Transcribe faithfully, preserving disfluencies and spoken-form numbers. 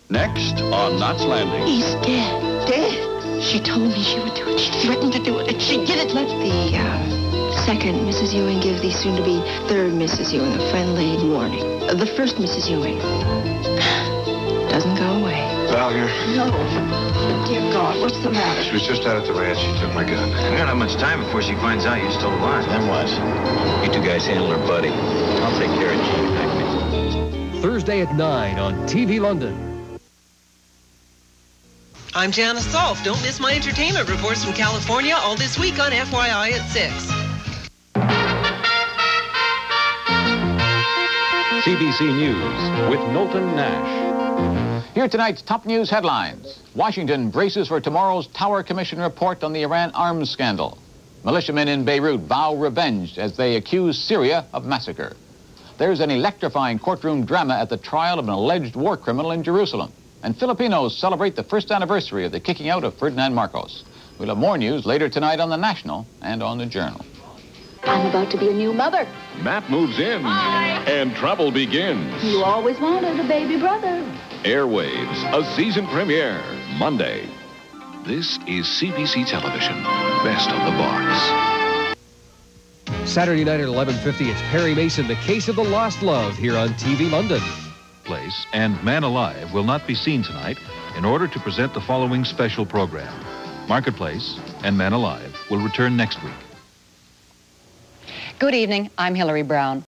Next on Knots Landing. He's dead. Dead? She told me she would do it. She threatened to do it, and she did it. Let the uh, second Missus Ewing give the soon-to-be third Missus Ewing a friendly warning. Uh, the first Missus Ewing doesn't go away. Val here? No. Dear God, what's the matter? She was just out at the ranch. She took my gun. We don't have much time before she finds out you stole a line. Then what? You two guys handle her, buddy. I'll take care of Gene. Thursday at nine on T V London. I'm Janice Solf. Don't miss my entertainment reports from California all this week on F Y I at six. C B C News with Knowlton Nash. Here are tonight's top news headlines. Washington braces for tomorrow's Tower Commission report on the Iran arms scandal. Militiamen in Beirut vow revenge as they accuse Syria of massacre. There's an electrifying courtroom drama at the trial of an alleged war criminal in Jerusalem. And Filipinos celebrate the first anniversary of the kicking out of Ferdinand Marcos. We'll have more news later tonight on the National and on the Journal. I'm about to be a new mother. Matt moves in. Hi. And trouble begins. You always wanted a baby brother. Airwaves, a season premiere, Monday. This is C B C Television, best of the box. Saturday night at eleven fifty, it's Perry Mason, The Case of the Lost Love, here on T V London. Place and Man Alive will not be seen tonight in order to present the following special program. Marketplace and Man Alive will return next week. Good evening. I'm Hillary Brown.